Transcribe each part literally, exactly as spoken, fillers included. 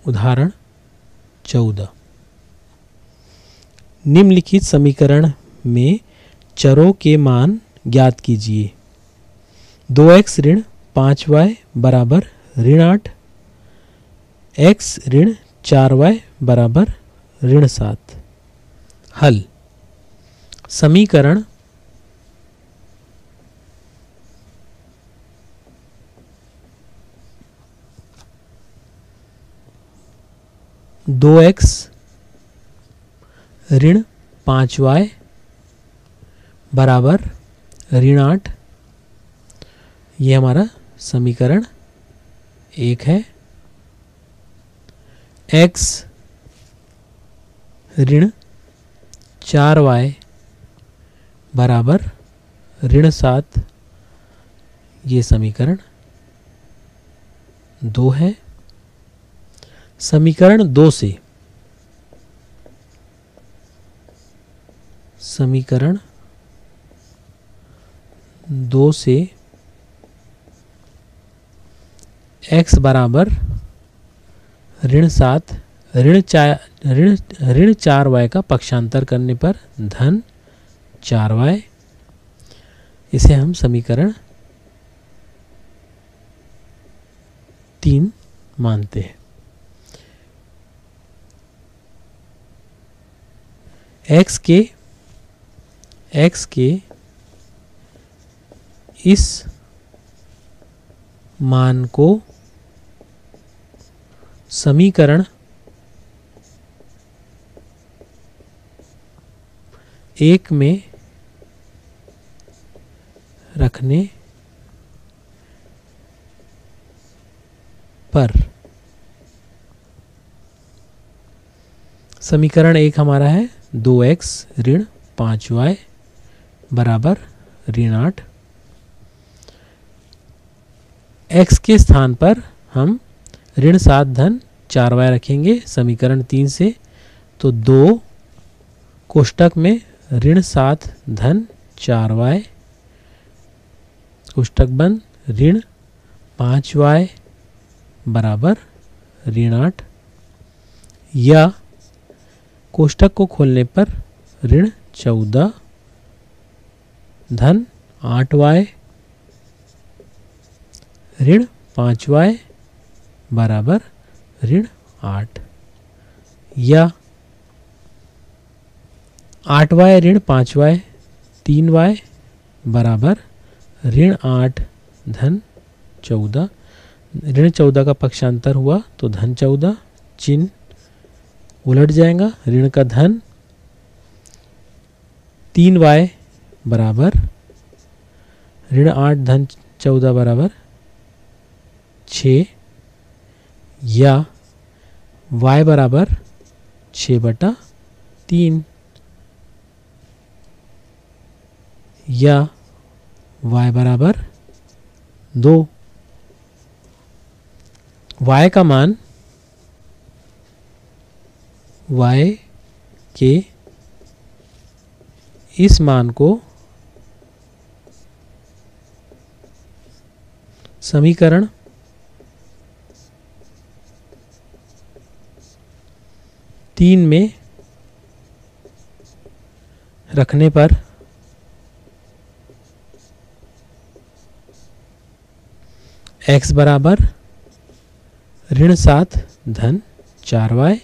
उदाहरण चौदह। निम्नलिखित समीकरण में चरों के मान ज्ञात कीजिए। दो एक्स ऋण पाँच वाई बराबर ऋण आठ, एक्स ऋण चार वाई बराबर ऋण सात। हल। समीकरण दो एक्स ऋण पाँच वाई बराबर ऋण आठ, ये हमारा समीकरण एक है। एक्स ऋण चार वाई बराबर ऋण सात, ये समीकरण दो है। समीकरण दो से समीकरण दो से x बराबर ऋण सात, ऋण चार ऋण ऋण चार वाई का पक्षांतर करने पर धन चार वाई, इसे हम समीकरण तीन मानते हैं। x के x के इस मान को समीकरण एक में रखने पर समीकरण एक हमारा है दो एक्स ऋण पाँच वाई बराबर ऋण आठ। x के स्थान पर हम ऋण सात धन चार वाई रखेंगे समीकरण तीन से, तो दो कोष्टक में ऋण सात धन चार वाई कोष्टक बंद ऋण पाँच वाई बराबर ऋण आठ, या कोष्टक को खोलने पर ऋण चौदह धन आठ वाई ऋण पाँच वाई बराबर ऋण आठ, या आठ वाई ऋण पाँच वाई तीन वाई बराबर ऋण आठ धन चौदह। ऋण चौदह का पक्षांतर हुआ तो धन चौदह, चिन्ह उलट जाएगा, ऋण का धन तीन वाई बराबर ऋण आठ धन चौदह बराबर छः, या y बराबर छः बटा तीन, या y बराबर दो। y का मान y के इस मान को समीकरण तीन में रखने पर x बराबर ऋण सात धन चार वाई,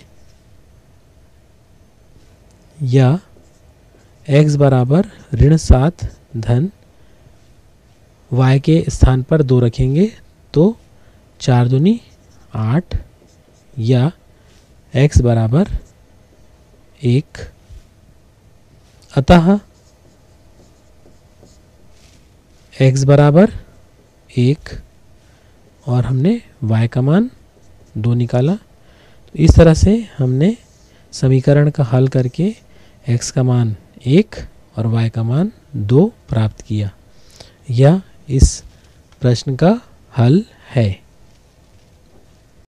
या x बराबर ऋण सात धन y के स्थान पर दो रखेंगे तो चार दूनी आठ, या x बराबर एक। अतः x बराबर एक और हमने y का मान दो निकाला। तो इस तरह से हमने समीकरण का हल करके x का मान एक और y का मान दो प्राप्त किया। यह इस प्रश्न का हल है।